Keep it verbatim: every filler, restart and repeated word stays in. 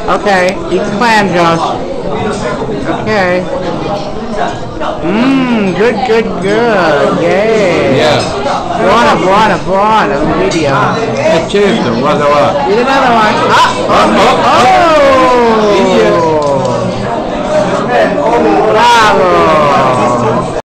Okay, eat the clam, Josh. Okay. Mmm, good, good, good. Yeah. Yeah. Buona, buona, buona. Un video. Eh certo, guarda qua. Eat another one. Ah! Oh! Oh! Oh!